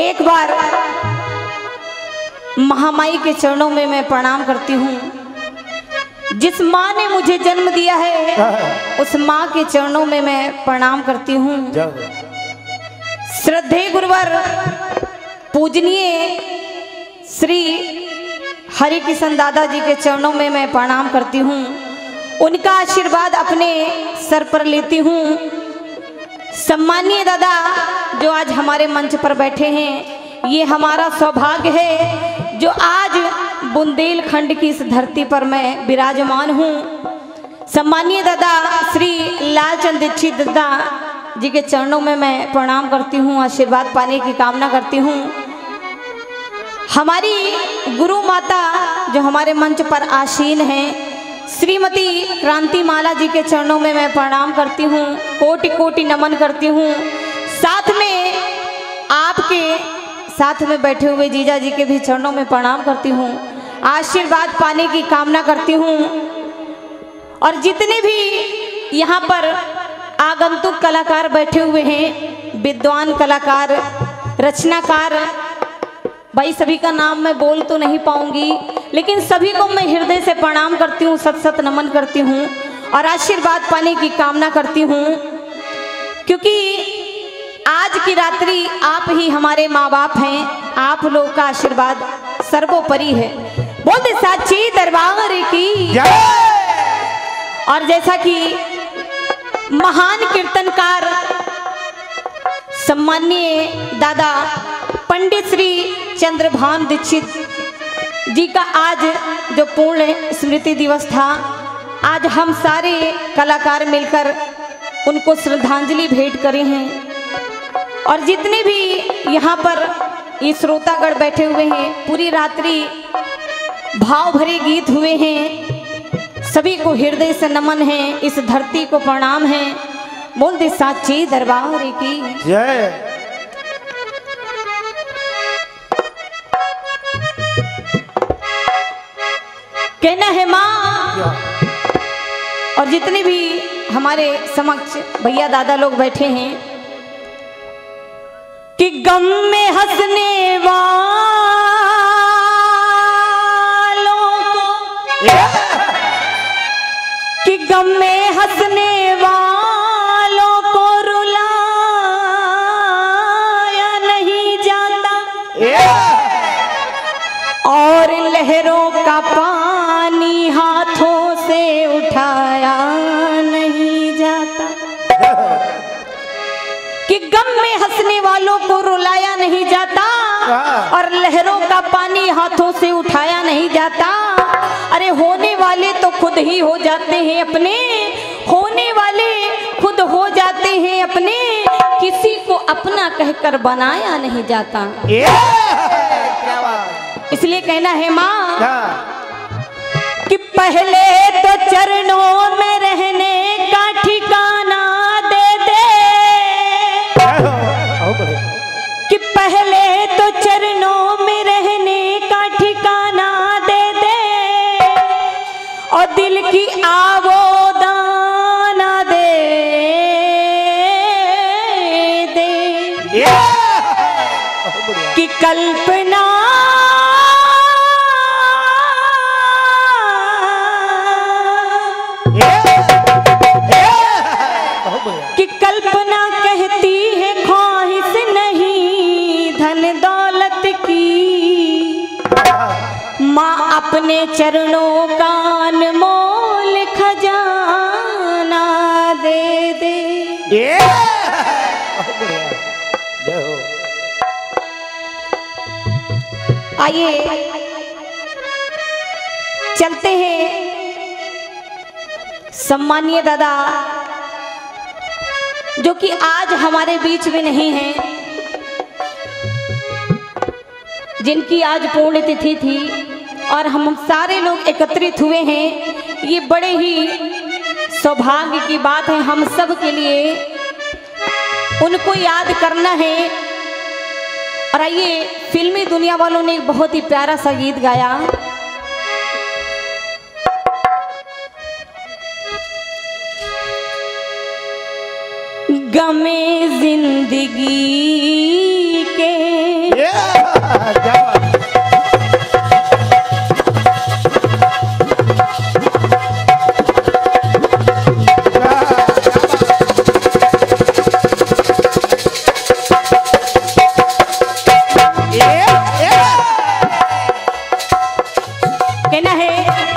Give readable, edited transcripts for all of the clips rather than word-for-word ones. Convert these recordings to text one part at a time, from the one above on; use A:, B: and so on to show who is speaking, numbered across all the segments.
A: एक बार महामाई के चरणों में मैं प्रणाम करती हूँ। जिस माँ ने मुझे जन्म दिया है उस माँ के चरणों में मैं प्रणाम करती हूँ। श्रद्धेय गुरुवर पूजनीय श्री हरि किशन दादा जी के चरणों में मैं प्रणाम करती हूँ। उनका आशीर्वाद अपने सर पर लेती हूँ। सम्मानीय दादा जो आज हमारे मंच पर बैठे हैं, ये हमारा सौभाग्य है जो आज बुंदेलखंड की इस धरती पर मैं विराजमान हूँ। सम्मानीय दादा श्री लालचंद दीक्षित दादा जी के चरणों में मैं प्रणाम करती हूँ, आशीर्वाद पाने की कामना करती हूँ। हमारी गुरु माता जो हमारे मंच पर आसीन हैं, श्रीमती क्रांति माला जी के चरणों में मैं प्रणाम करती हूँ, कोटि कोटि नमन करती हूँ। साथ में आपके साथ में बैठे हुए जीजा जी के भी चरणों में प्रणाम करती हूँ, आशीर्वाद पाने की कामना करती हूँ। और जितने भी यहाँ पर आगंतुक कलाकार बैठे हुए हैं, विद्वान कलाकार, रचनाकार, भाई सभी का नाम मैं बोल तो नहीं पाऊंगी, लेकिन सभी को मैं हृदय से प्रणाम करती हूँ, सत सत नमन करती हूँ और आशीर्वाद पाने की कामना करती हूँ। क्योंकि आज की रात्रि आप ही हमारे माँ बाप हैं, आप लोग का आशीर्वाद सर्वोपरि है। बोलते साची दरबार की। और जैसा कि महान कीर्तनकार सम्माननीय दादा पंडित श्री चंद्रभान दीक्षित जी का आज जो पूर्ण स्मृति दिवस था, आज हम सारे कलाकार मिलकर उनको श्रद्धांजलि भेंट करे हैं। और जितने भी यहाँ पर ये श्रोतागण बैठे हुए हैं, पूरी रात्रि भाव भरे गीत हुए हैं, सभी को हृदय से नमन है, इस धरती को प्रणाम है। बोल दे साची दरबार की
B: जय।
A: कहना है माँ। और जितने भी हमारे समक्ष भैया दादा लोग बैठे हैं कि गम में हंसने वालों को, कि गम में हंसने वालों को रुलाया नहीं जाता और लहरों का पानी हाथों से उठाया नहीं जाता। कि गम में हंसने वालों को रुलाया नहीं जाता और लहरों का पानी हाथों से उठाया नहीं जाता। अरे होने वाले तो खुद ही हो जाते हैं अपने, होने वाले खुद हो जाते हैं अपने, किसी को अपना कहकर बनाया नहीं जाता। इसलिए कहना है माँ कि पहले तो चरणों में रहने का ठिकाना दे दे, कि पहले तो चरणों में रहने का ठिकाना दे दे और दिल की आवोदाना दे दे, कि कल्पना कि कल्पना कहती है ख्वाहिश नहीं धन दौलत की, माँ अपने चरणों का अनमोल खजाना दे दे। आइए चलते हैं सम्मानीय दादा जो कि आज हमारे बीच में नहीं हैं, जिनकी आज पुण्य तिथि थी और हम सारे लोग एकत्रित हुए हैं। ये बड़े ही सौभाग्य की बात है हम सब के लिए, उनको याद करना है। और आइए फिल्मी दुनिया वालों ने एक बहुत ही प्यारा सा गीत गाया, गमे जिंदगी के कहना है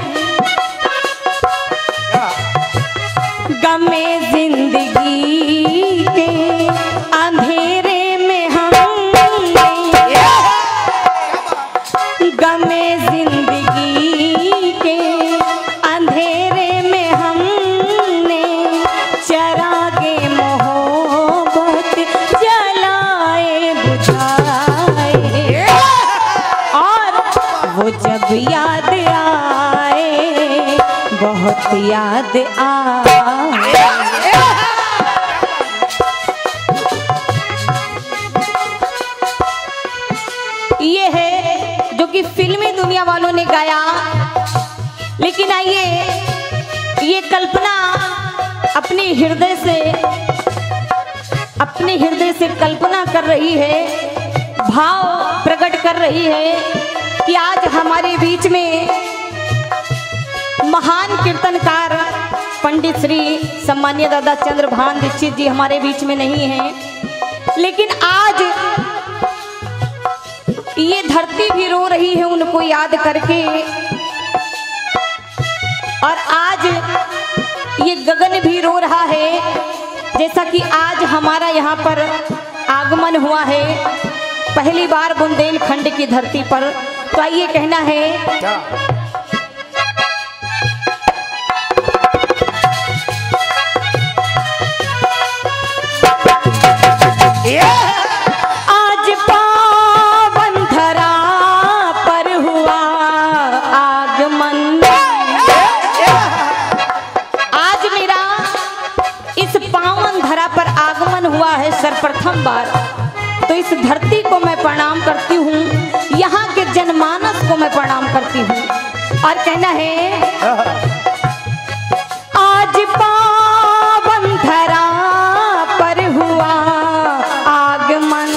A: गमे जिंदगी के अंधेरे में हमने, गमे जिंदगी के अंधेरे में हमने चरागे मोहब्बत जलाए बुझाए, और वो जब याद आए बहुत याद आए। ये है जो कि फिल्मी दुनिया वालों ने गाया, लेकिन आइए ये कल्पना अपने हृदय से कल्पना कर रही है, भाव प्रकट कर रही है कि आज हमारे बीच में महान कीर्तनकार पंडित श्री सम्मानीय दादा चंद्रभान दीक्षित जी हमारे बीच में नहीं हैं, लेकिन आज ये धरती भी रो रही है उनको याद करके, और आज ये गगन भी रो रहा है, जैसा कि आज हमारा यहाँ पर आगमन हुआ है पहली बार बुंदेलखंड की धरती पर। तो आइए कहना है आज पावन धरा पर हुआ आगमन, आज मेरा इस पावन धरा पर आगमन हुआ है सर्वप्रथम बार। तो इस धरती को मैं प्रणाम करती हूँ, यहाँ के जनमानस को मैं प्रणाम करती हूँ, और कहना है आज पावन धरा पर हुआ आगमन,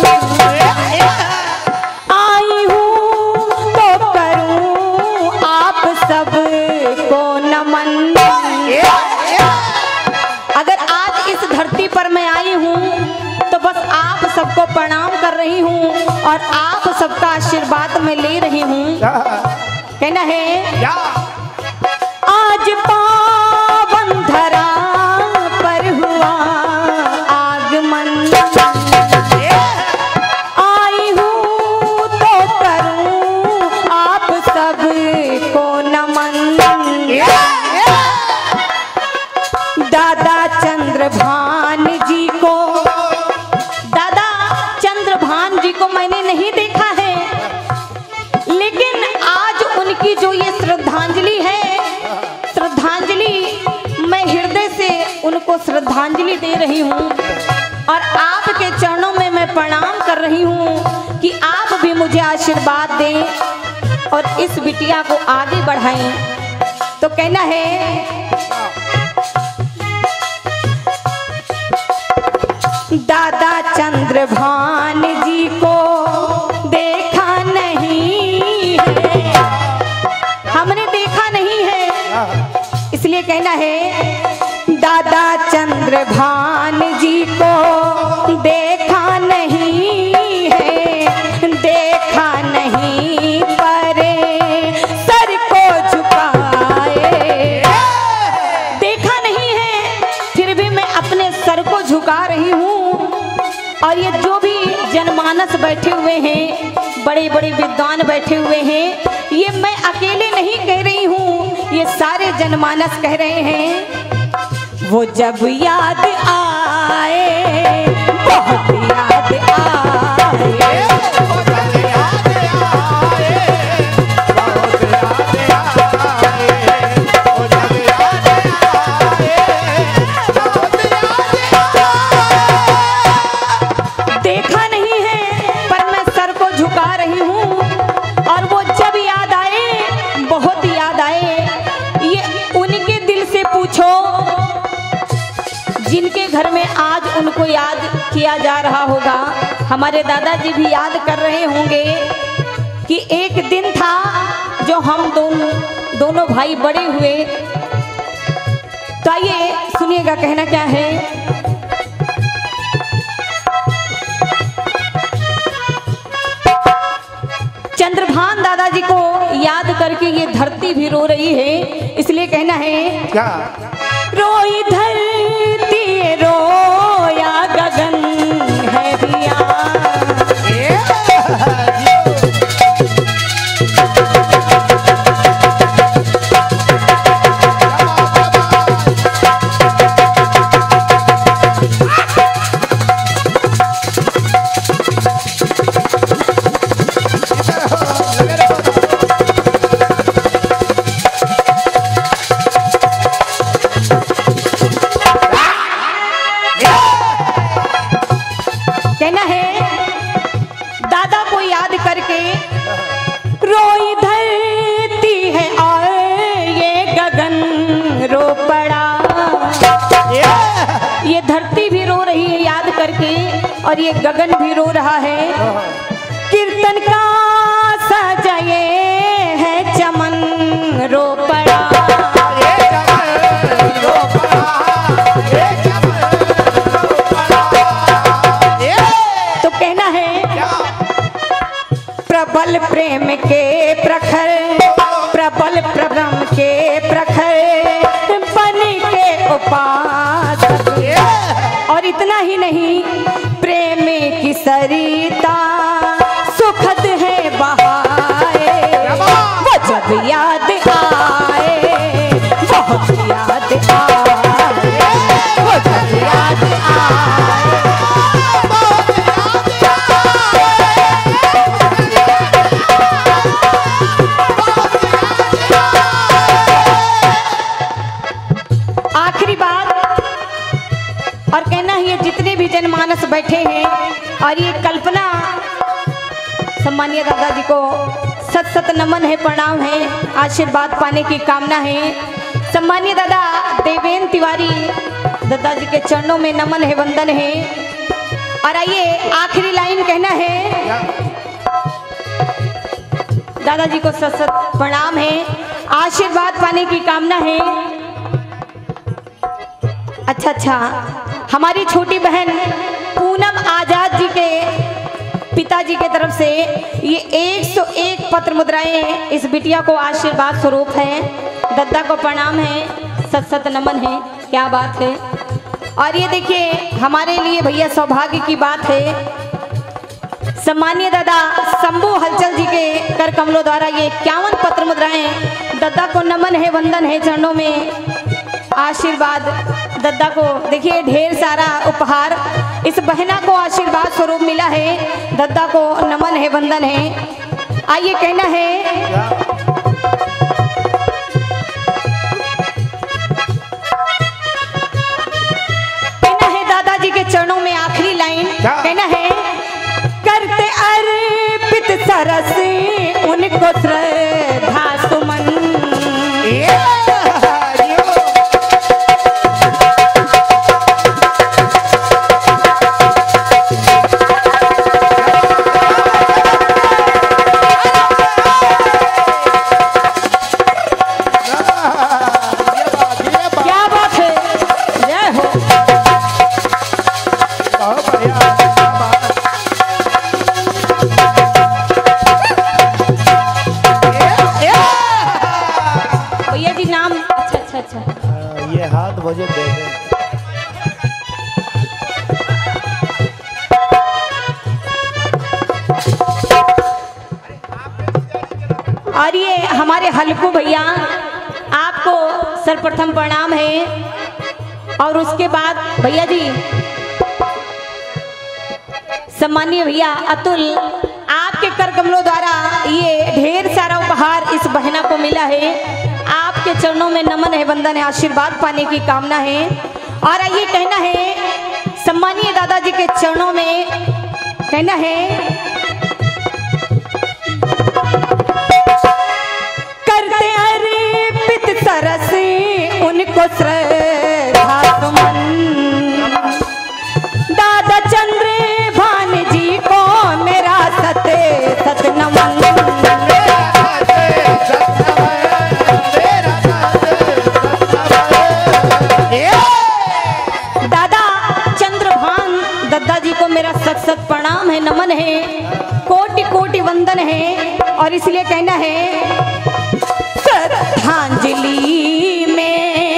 A: आई हूँ तो करूँ आप सब को नमन। अगर आज इस धरती पर मैं आई हूँ तो बस आप सबको प्रणाम कर रही हूँ और आप सबका आशीर्वाद मैं ले रही हूँ। कहना है आज पावन धरा पर हुआ आगमन, आई हूँ तो करूँ आप सब को नमन। दादा चंद्रभान जी को, दादा चंद्रभान जी को मैंने नहीं देखा है, लेकिन आज उनकी जो ये श्रद्धांजलि है, श्रद्धांजलि मैं हृदय से उनको श्रद्धांजलि दे रही हूँ, और आपके चरणों में मैं प्रणाम कर रही हूँ कि आप भी मुझे आशीर्वाद दें और इस बिटिया को आगे बढ़ाएं। तो कहना है दादा चंद्रभान जी को देखा नहीं है, हमने देखा नहीं है, इसलिए कहना है दादा चंद्रभान जी को देखा नहीं है, देखा नहीं पर सर को झुकाए, देखा नहीं है फिर भी मैं अपने सर को झुका रही हूँ। और ये जो भी जनमानस बैठे हुए हैं, बड़े बड़े विद्वान बैठे हुए हैं, ये मैं अकेले नहीं कह रही हूँ, ये सारे जनमानस कह रहे हैं। वो जब याद आए बहुत याद आए, देखा नहीं है पर मैं सर को झुका रही हूँ, और वो जब याद आए बहुत याद आए। ये उनके दिल से पूछो जिनके घर में आज उनको याद किया जा रहा होगा। हमारे दादाजी भी याद कर रहे होंगे कि एक दिन था जो हम दोनों भाई बड़े हुए। तो आइए सुनिएगा कहना क्या है। चंद्रभान दादाजी को याद करके ये धरती भी रो रही है, इसलिए कहना है
B: क्या?
A: रोई धरती रोया गगन है दिया। कहना है दादा को याद करके रोई धरती है और ये गगन रो पड़ा। ये धरती भी रो रही है याद करके और ये गगन भी रो रहा है। कीर्तन का सजाए है चमन रो पड़ा। प्रबल प्रेम के प्रखर, प्रबल प्रभम के प्रखर बन के उपासक। और इतना ही नहीं, प्रेम की सरिता सुखद है बहाए। वो जब याद आए बहुत याद आए, वो जब याद आए। और कहना है ये जितने भी जनमानस बैठे हैं और ये कल्पना, सम्मानीय दादाजी को सत सत नमन है, प्रणाम है, आशीर्वाद पाने की कामना है। सम्मानीय दादा देवेंद्र तिवारी दादाजी के चरणों में नमन है, वंदन है। और आइए आखिरी लाइन कहना है, दादाजी को सत सत प्रणाम है, आशीर्वाद पाने की कामना है। अच्छा, हमारी छोटी बहन पूनम आजाद जी के पिताजी के तरफ से ये 101 पत्र मुद्राएं इस बिटिया को आशीर्वाद स्वरूप है। दद्दा को प्रणाम है, सत सत नमन है, क्या बात है। और ये देखिए हमारे लिए भैया सौभाग्य की बात है, सम्मानीय दादा शंभू हलचल जी के कर कमलों द्वारा ये 51 पत्र मुद्राएं दद्दा को नमन है, वंदन है, चरणों में आशीर्वाद। दद्दा को देखिए ढेर सारा उपहार इस बहना को आशीर्वाद स्वरूप मिला है। दद्दा को नमन है, वंदन है। आइए कहना है, दादाजी के चरणों में आखिरी लाइन कहना है, करते अर्पित सरस उनको श्रद्धा सुमन।
B: ये हाथ मुझे दे दे।
A: और ये हमारे हल्कू भैया, आपको सर्वप्रथम प्रणाम है। और उसके बाद भैया जी सम्मानीय भैया अतुल, आपके कर कमलों द्वारा ये ढेर सारा उपहार इस बहना को मिला है। आपके चरणों में नमन है, वंदन है, आशीर्वाद पाने की कामना है। और ये कहना है, सम्मानीय दादाजी के चरणों में कहना है, करते अर्पित सरस उनको श्रद्धा सुमन। दादा चंद्र भान जी दद्दा जी को मेरा सत सत प्रणाम है, नमन है, कोटि कोटि वंदन है। और इसलिए कहना है श्रद्धांजलि में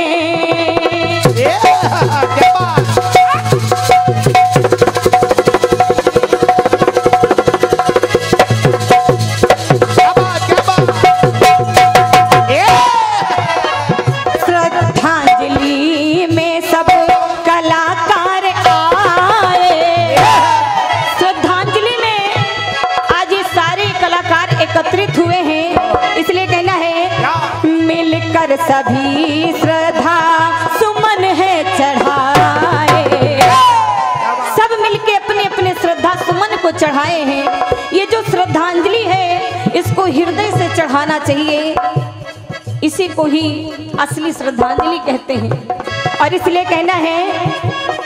A: एकत्रित हुए हैं। इसलिए कहना है मिलकर सभी श्रद्धा सुमन है चढ़ाए। सब मिलके अपने अपने श्रद्धा सुमन को चढ़ाए हैं। ये जो श्रद्धांजलि है इसको हृदय से चढ़ाना चाहिए, इसी को ही असली श्रद्धांजलि कहते हैं। और इसलिए कहना है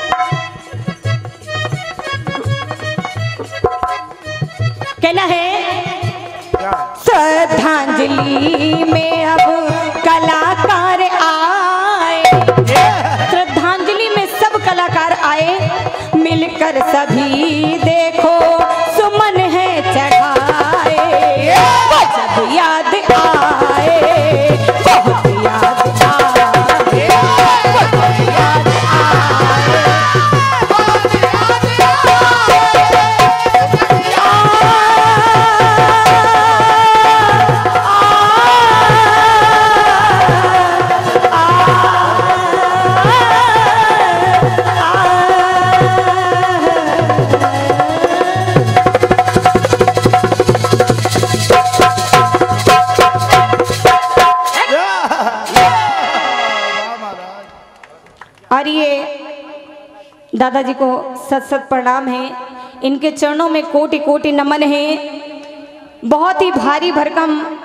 A: श्रद्धांजलि में अब कलाकार आए। श्रद्धांजलि में सब कलाकार आए, मिलकर सभी देखो सुमन है चढ़ाए। जब याद आए बहुत याद आए, बहुत याद आए। और ये दादाजी को सत सत प्रणाम है, इनके चरणों में कोटि कोटि नमन है। बहुत ही भारी भरकम